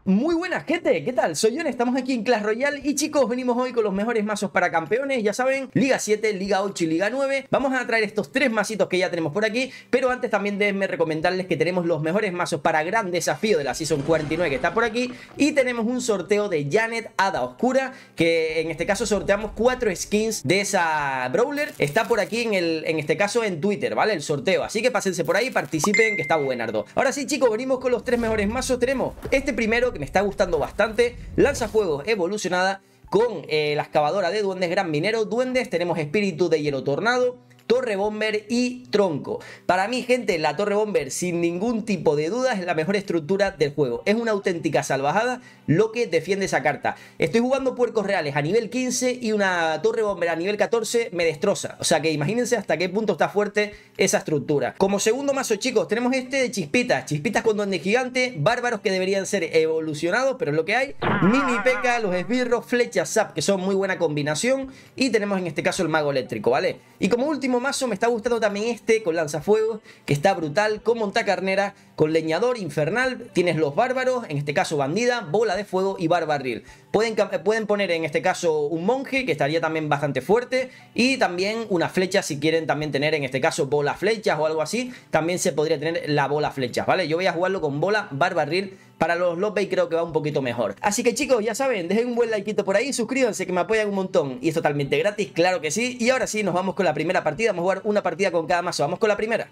Muy buenas gente, ¿qué tal? Soy Jon, estamos aquí en Clash Royale y chicos, venimos hoy con los mejores mazos para campeones, ya saben, Liga 7, Liga 8 y Liga 9. Vamos a traer estos tres mazitos que ya tenemos por aquí, pero antes también déjenme recomendarles que tenemos los mejores mazos para gran desafío de la Season 49 que está por aquí, y tenemos un sorteo de Janet Hada Oscura, que en este caso sorteamos 4 skins de esa Brawler. Está por aquí en este caso en Twitter, ¿vale? El sorteo, así que pásense por ahí, participen, que está buenardo. Ahora sí chicos, venimos con los tres mejores mazos. Tenemos este primero que me está gustando bastante, lanzafuegos evolucionada con la excavadora de duendes, gran minero, duendes, tenemos espíritu de hielo tornado, torre bomber y tronco. Para mí gente, la torre bomber sin ningún tipo de duda es la mejor estructura del juego, es una auténtica salvajada lo que defiende esa carta. Estoy jugando puercos reales a nivel 15 y una torre bomber a nivel 14 me destroza, o sea que imagínense hasta qué punto está fuerte esa estructura. Como segundo mazo chicos, tenemos este de chispitas, chispitas con duende gigante, bárbaros que deberían ser evolucionados, pero es lo que hay, mini P.E.K.K.A, los esbirros, flechas zap, que son muy buena combinación, y tenemos en este caso el mago eléctrico, ¿vale? Y como último mazo me está gustando también este con lanzafuegos, que está brutal, con montacarnera, con leñador infernal, tienes los bárbaros, en este caso bandida, bola de fuego y barbarril. Pueden poner en este caso un monje, que estaría también bastante fuerte, y también una flecha si quieren también tener en este caso bola flechas o algo así, también se podría tener la bola flechas, ¿vale? Yo voy a jugarlo con bola barbarril. Para los Lopey creo que va un poquito mejor. Así que chicos, ya saben, dejen un buen likeito por ahí, suscríbanse que me apoyan un montón. Y es totalmente gratis, claro que sí. Y ahora sí, nos vamos con la primera partida. Vamos a jugar una partida con cada mazo. Vamos con la primera.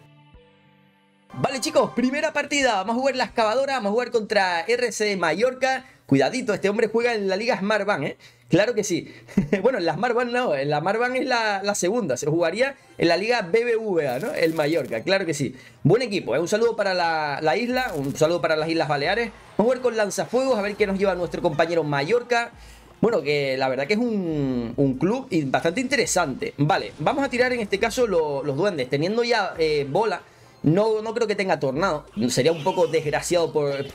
Vale chicos, primera partida. Vamos a jugar la excavadora, vamos a jugar contra RC Mallorca. Cuidadito, este hombre juega en la Liga Smart Band, ¿eh? Claro que sí. Bueno, en la Smart Band no, en la Smart Band es la segunda. Se jugaría en la Liga BBVA, ¿no? El Mallorca, claro que sí. Buen equipo, ¿eh? Un saludo para la isla, un saludo para las Islas Baleares. Vamos a jugar con lanzafuegos, a ver qué nos lleva nuestro compañero Mallorca. Bueno, que la verdad que es un club bastante interesante. Vale, vamos a tirar en este caso los duendes. Teniendo ya bola, no creo que tenga tornado. Sería un poco desgraciado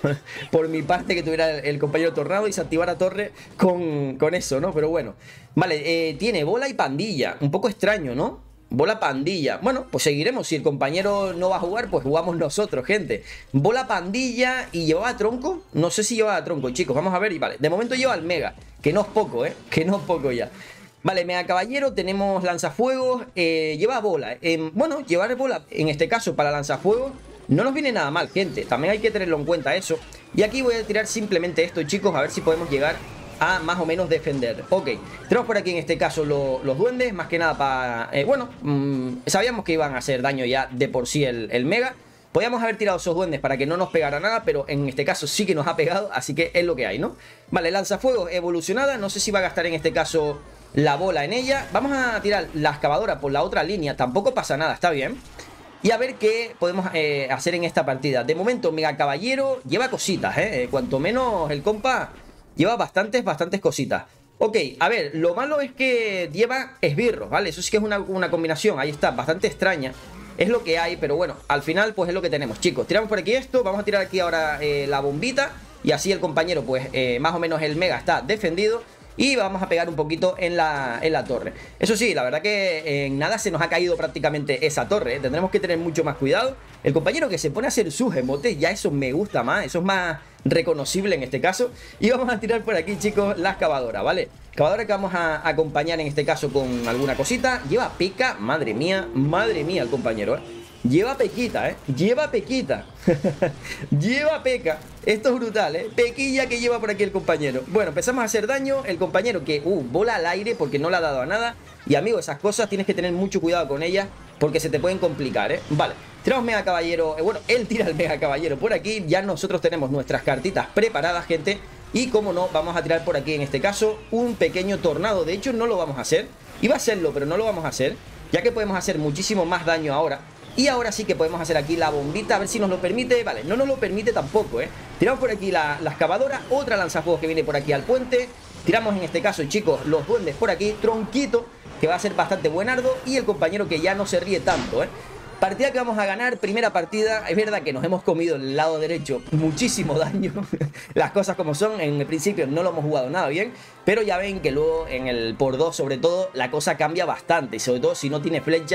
por mi parte que tuviera el compañero tornado y se activara torre con eso, ¿no? Pero bueno. Vale, tiene bola y pandilla. Un poco extraño, ¿no? Bola pandilla. Bueno, pues seguiremos. Si el compañero no va a jugar, pues jugamos nosotros, gente. Bola pandilla y llevaba tronco. No sé si llevaba tronco, chicos. Vamos a ver. Y vale, de momento lleva el mega. Que no es poco, ¿eh? Que no es poco ya. Vale, mega caballero, tenemos lanzafuegos, lleva bola. Bueno, llevar bola, en este caso para lanzafuegos, no nos viene nada mal, gente. También hay que tenerlo en cuenta eso. Y aquí voy a tirar simplemente esto, chicos, a ver si podemos llegar a más o menos defender. Ok, tenemos por aquí en este caso los duendes, más que nada para... bueno, sabíamos que iban a hacer daño ya de por sí el mega. Podíamos haber tirado esos duendes para que no nos pegara nada, pero en este caso sí que nos ha pegado, así que es lo que hay, ¿no? Vale, lanzafuegos evolucionada, no sé si va a gastar en este caso la bola en ella. Vamos a tirar la excavadora por la otra línea, tampoco pasa nada, está bien. Y a ver qué podemos hacer en esta partida. De momento, Mega Caballero lleva cositas, cuanto menos el compa lleva bastantes cositas. Ok, a ver, lo malo es que lleva esbirros, ¿vale? Eso sí que es una combinación, ahí está, bastante extraña. Es lo que hay, pero bueno, al final pues es lo que tenemos, chicos. Tiramos por aquí esto, vamos a tirar aquí ahora la bombita. Y así el compañero, pues más o menos el mega está defendido. Y vamos a pegar un poquito en la torre. Eso sí, la verdad que en nada se nos ha caído prácticamente esa torre, ¿eh? Tendremos que tener mucho más cuidado. El compañero que se pone a hacer sus emotes, ya eso me gusta más. Eso es más reconocible en este caso. Y vamos a tirar por aquí, chicos, la excavadora, ¿vale? Excavadora que vamos a acompañar en este caso con alguna cosita. Lleva P.E.K.K.A, madre mía el compañero, ¿eh? Lleva Pequita, lleva Pequita. Lleva P.E.K.K.A. Esto es brutal, Pequilla que lleva por aquí el compañero. Bueno, empezamos a hacer daño. El compañero que, bola al aire porque no le ha dado a nada. Y amigo, esas cosas tienes que tener mucho cuidado con ellas porque se te pueden complicar, Vale, tiramos Mega Caballero. Bueno, él tira el Mega Caballero por aquí. Ya nosotros tenemos nuestras cartitas preparadas, gente. Y como no, vamos a tirar por aquí en este caso un pequeño tornado. De hecho, no lo vamos a hacer. Iba a hacerlo, pero no lo vamos a hacer, ya que podemos hacer muchísimo más daño ahora. Y ahora sí que podemos hacer aquí la bombita, a ver si nos lo permite. Vale, no nos lo permite tampoco, Tiramos por aquí la excavadora, otra lanzafuegos que viene por aquí al puente. Tiramos en este caso, chicos, los duendes por aquí, tronquito, que va a ser bastante buenardo. Y el compañero que ya no se ríe tanto, Partida que vamos a ganar, primera partida. Es verdad que nos hemos comido el lado derecho muchísimo daño. Las cosas como son, en el principio no lo hemos jugado nada bien. Pero ya ven que luego en el por 2 sobre todo la cosa cambia bastante. Y sobre todo si no tiene flechas,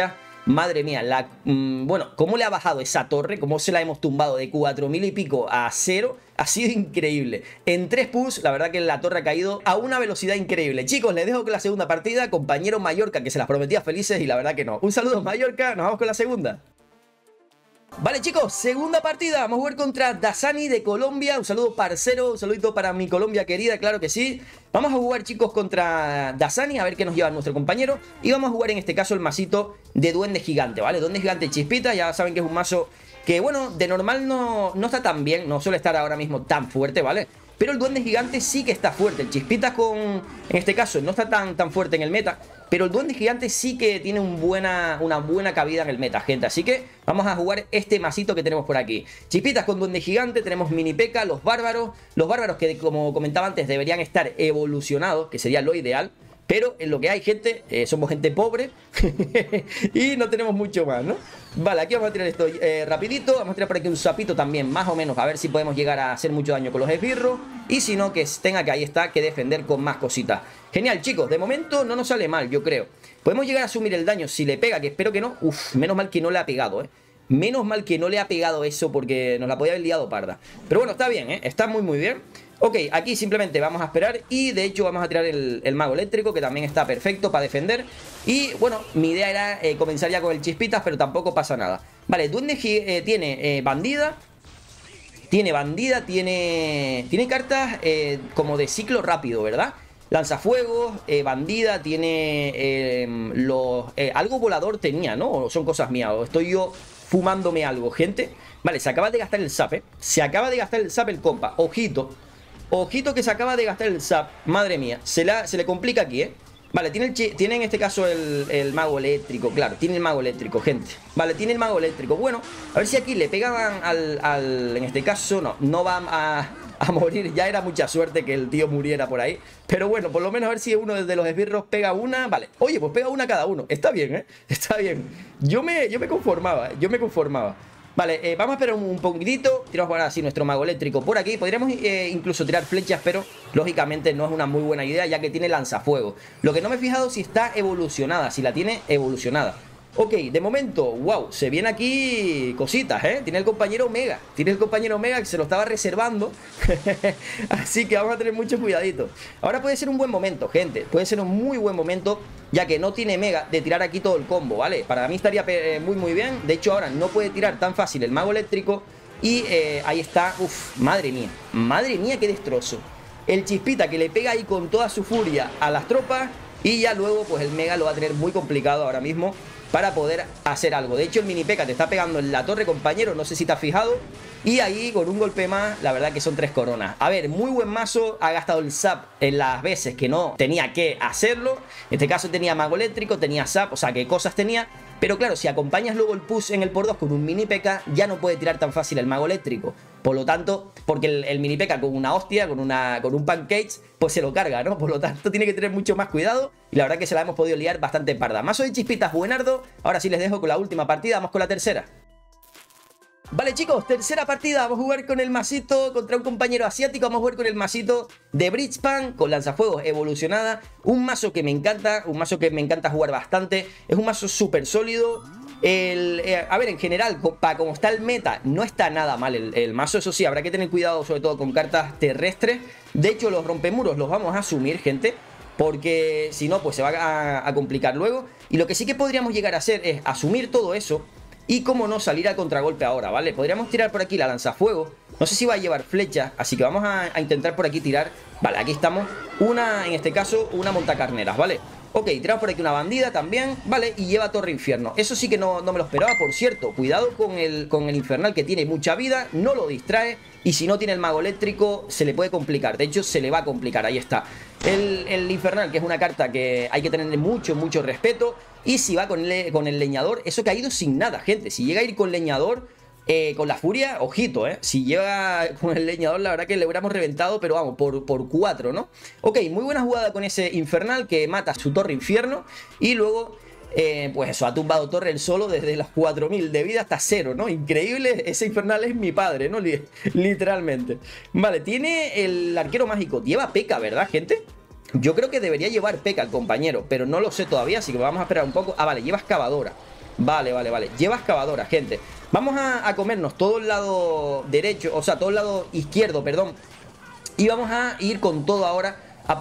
Madre mía, bueno, cómo le ha bajado esa torre, cómo se la hemos tumbado de 4000 y pico a 0, ha sido increíble. En 3 pulls, la verdad que la torre ha caído a una velocidad increíble. Chicos, les dejo con la segunda partida, compañero Mallorca, que se las prometía felices y la verdad que no. Un saludo Mallorca, nos vamos con la segunda. Vale chicos, segunda partida, vamos a jugar contra Dasani de Colombia. Un saludo parcero, un saludito para mi Colombia querida, claro que sí. Vamos a jugar chicos contra Dasani, a ver qué nos lleva nuestro compañero. Y vamos a jugar en este caso el masito de Duende Gigante, ¿vale? Duende Gigante Chispita, ya saben que es un mazo que bueno, de normal no está tan bien, no suele estar ahora mismo tan fuerte, ¿vale? Pero el Duende Gigante sí que está fuerte. El Chispita en este caso no está tan fuerte en el meta, pero el Duende Gigante sí que tiene una buena cabida en el meta, gente. Así que vamos a jugar este masito que tenemos por aquí. Chispitas con Duende Gigante, tenemos Mini P.E.K.K.A, los bárbaros que como comentaba antes deberían estar evolucionados, que sería lo ideal. Pero en lo que hay, gente, somos gente pobre y no tenemos mucho más, ¿no? Vale, aquí vamos a tirar esto rapidito. Vamos a tirar por aquí un sapito también, más o menos, a ver si podemos llegar a hacer mucho daño con los esbirros. Y si no, que tenga que ahí está, que defender con más cositas. Genial, chicos, de momento no nos sale mal, yo creo. Podemos llegar a asumir el daño si le pega, que espero que no. Uf, menos mal que no le ha pegado, Menos mal que no le ha pegado eso porque nos la podía haber liado parda. Pero bueno, está bien, está muy bien. Ok, aquí simplemente vamos a esperar y de hecho vamos a tirar el mago eléctrico, que también está perfecto para defender. Y bueno, mi idea era comenzar ya con el Chispitas, pero tampoco pasa nada. Vale, Duende tiene bandida. Tiene cartas como de ciclo rápido, ¿verdad? Lanzafuegos, bandida, tiene algo volador tenía, ¿no? O son cosas mías, o estoy yo fumándome algo, gente. Vale, se acaba de gastar el zap, Se acaba de gastar el zap el compa, ojito. Ojito que se acaba de gastar el zap. Madre mía, se le complica aquí, Vale, tiene en este caso el mago eléctrico. Claro, tiene el mago eléctrico, gente. Vale, tiene el mago eléctrico. Bueno, a ver si aquí le pegaban en este caso, no va a morir. Ya era mucha suerte que el tío muriera por ahí. Pero bueno, por lo menos a ver si uno de los esbirros pega una. Vale, oye, pues pega una cada uno. Está bien, está bien. Yo me conformaba, Vale, vamos a esperar un poquitito. Tiramos ahora así nuestro mago eléctrico por aquí. Podríamos incluso tirar flechas, pero lógicamente no es una muy buena idea, ya que tiene lanzafuego. Lo que no me he fijado si está evolucionada, si la tiene evolucionada. Ok, de momento, wow, se viene aquí cositas, Tiene el compañero Omega. Tiene el compañero Omega que se lo estaba reservando. Así que vamos a tener mucho cuidadito. Ahora puede ser un buen momento, gente. Puede ser un muy buen momento, ya que no tiene Mega, de tirar aquí todo el combo, ¿vale? Para mí estaría muy bien. De hecho, ahora no puede tirar tan fácil el mago eléctrico. Y ahí está, madre mía, qué destrozo. El Chispita que le pega ahí con toda su furia a las tropas. Y ya luego, pues el Mega lo va a tener muy complicado ahora mismo para poder hacer algo. De hecho, el Mini P.E.K.K.A te está pegando en la torre, compañero. No sé si te has fijado. Y ahí, con un golpe más, la verdad que son 3 coronas. A ver, muy buen mazo. Ha gastado el zap en las veces que no tenía que hacerlo. En este caso tenía mago eléctrico, tenía zap, o sea, qué cosas tenía. Pero claro, si acompañas luego el push en el por 2 con un Mini P.E.K.K.A, ya no puede tirar tan fácil el mago eléctrico. Por lo tanto, porque el Mini P.E.K.K.A con una hostia, con un pancake, pues se lo carga, ¿no? Por lo tanto, tiene que tener mucho más cuidado. Y la verdad que se la hemos podido liar bastante parda. Mazo de Chispitas buenardo. Ahora sí les dejo con la última partida. Vamos con la tercera. Vale chicos, tercera partida, vamos a jugar con el masito contra un compañero asiático. Vamos a jugar con el masito de Bridgespan con lanzafuegos evolucionada. Un mazo que me encanta, jugar bastante. Es un mazo súper sólido. A ver, en general, para como está el meta, no está nada mal el mazo. Eso sí, habrá que tener cuidado sobre todo con cartas terrestres. De hecho, los rompemuros los vamos a asumir, gente, porque si no, pues se va a complicar luego. Y lo que sí que podríamos llegar a hacer es asumir todo eso y como no salir al contragolpe ahora, ¿vale? Podríamos tirar por aquí la lanzafuego. No sé si va a llevar flecha, así que vamos a intentar por aquí tirar. Vale, aquí estamos. En este caso, una montacarneras, ¿vale? Ok, tiramos por aquí una bandida también, ¿vale? Y lleva torre infierno. Eso sí que no me lo esperaba, por cierto. Cuidado con el infernal, que tiene mucha vida, no lo distrae. Y si no tiene el mago eléctrico, se le puede complicar. De hecho, se le va a complicar, ahí está. El infernal, que es una carta que hay que tenerle mucho respeto. Y si va con el leñador, eso que ha ido sin nada, gente. Si llega a ir con leñador, con la furia, ojito, si llega con el leñador, la verdad que le hubiéramos reventado, pero vamos, por 4, ¿no? Ok, muy buena jugada con ese infernal que mata su torre infierno. Y luego, pues eso, ha tumbado torre el solo desde los 4000 de vida hasta 0, ¿no? Increíble, ese infernal es mi padre, ¿no? Literalmente. Vale, tiene el arquero mágico, lleva P.E.K.K.A, ¿verdad, gente? Yo creo que debería llevar P.E.K.K.A el compañero, pero no lo sé todavía, así que vamos a esperar un poco. Ah, vale, lleva excavadora. Vale, vale, vale. Lleva excavadora, gente. Vamos a comernos todo el lado derecho, o sea, todo el lado izquierdo, perdón. Y vamos a ir con todo ahora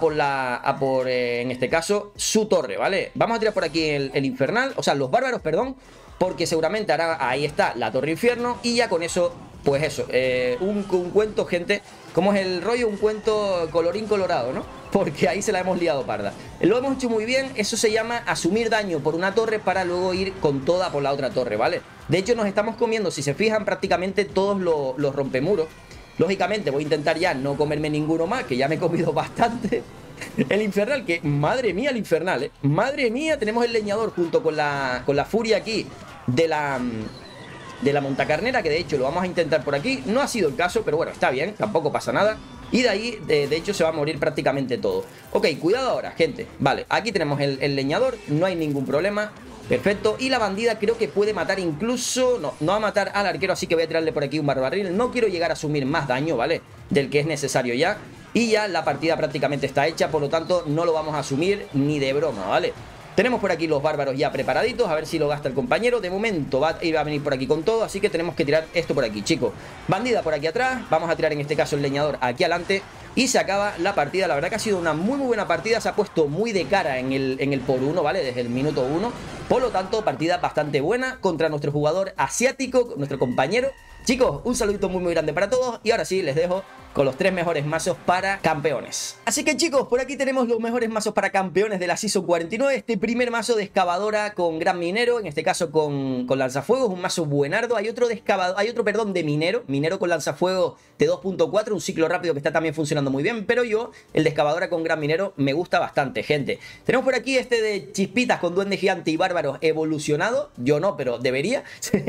en este caso, su torre, ¿vale? Vamos a tirar por aquí el infernal, o sea, los bárbaros, perdón, porque seguramente hará, ahí está, la torre infierno. Y ya con eso, pues eso, un cuento, gente. ¿Cómo es el rollo? Un cuento colorín colorado, ¿no? Porque ahí se la hemos liado parda. Lo hemos hecho muy bien. Eso se llama asumir daño por una torre para luego ir con toda por la otra torre, ¿vale? De hecho, nos estamos comiendo, si se fijan, prácticamente todos los rompemuros. Lógicamente voy a intentar ya no comerme ninguno más, que ya me he comido bastante. El infernal, que madre mía el infernal, ¿eh? Madre mía, tenemos el leñador junto con la furia aquí de la montacarnera, que de hecho lo vamos a intentar por aquí. No ha sido el caso, pero bueno, está bien, tampoco pasa nada. Y de ahí, de hecho, se va a morir prácticamente todo. Ok, cuidado ahora, gente. Vale, aquí tenemos el leñador, no hay ningún problema. Perfecto, y la bandida creo que puede matar incluso... No va a matar al arquero, así que voy a tirarle por aquí un barbarril. No quiero llegar a asumir más daño, ¿vale? Del que es necesario ya. Y ya la partida prácticamente está hecha, por lo tanto no lo vamos a asumir ni de broma, ¿vale? Tenemos por aquí los bárbaros ya preparaditos, a ver si lo gasta el compañero. De momento va a venir por aquí con todo, así que tenemos que tirar esto por aquí, chicos. Bandida por aquí atrás, vamos a tirar en este caso el leñador aquí adelante. Y se acaba la partida. La verdad que ha sido una muy buena partida. Se ha puesto muy de cara en el por uno, ¿vale? Desde el minuto 1. Por lo tanto, partida bastante buena contra nuestro jugador asiático, nuestro compañero. Chicos, un saludito muy grande para todos. Y ahora sí, les dejo con los 3 mejores mazos para campeones. Así que chicos, por aquí tenemos los mejores mazos para campeones de la Season 49. Este primer mazo de excavadora con gran minero, en este caso con lanzafuegos, un mazo buenardo. Hay otro de excavador, perdón, de minero con lanzafuegos de 2.4, un ciclo rápido que está también funcionando muy bien. Pero yo, el de excavadora con gran minero, me gusta bastante, gente. Tenemos por aquí este de chispitas con duende gigante y bárbaros evolucionado. Yo no, pero debería.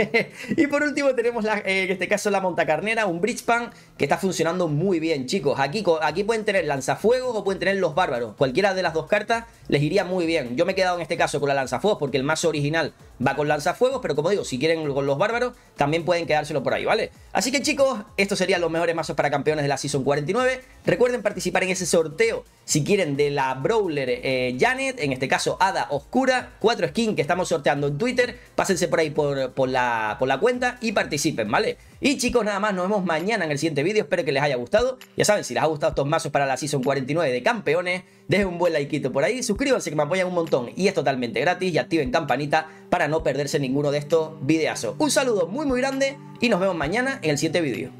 Y por último tenemos en este caso la montacarnera, un bridgepan que está funcionando muy bien, chicos. Aquí pueden tener lanzafuegos o pueden tener los bárbaros. Cualquiera de las dos cartas les iría muy bien. Yo me he quedado en este caso con la lanzafuegos porque el mazo original va con lanzafuegos, pero como digo, si quieren con los bárbaros también pueden quedárselo por ahí, ¿vale? Así que chicos, estos serían los mejores mazos para campeones de la Season 49. Recuerden participar en ese sorteo si quieren de la Brawler Janet, en este caso Hada Oscura, 4 skins que estamos sorteando en Twitter. Pásense por ahí por la cuenta y participen, ¿vale? Y chicos, nada más, nos vemos mañana en el siguiente vídeo. Espero que les haya gustado. Ya saben, si les ha gustado estos mazos para la Season 49 de campeones, dejen un buen likeito por ahí, suscríbanse que me apoyan un montón y es totalmente gratis, y activen campanita para no perderse ninguno de estos videazos. Un saludo muy grande y nos vemos mañana en el siguiente vídeo.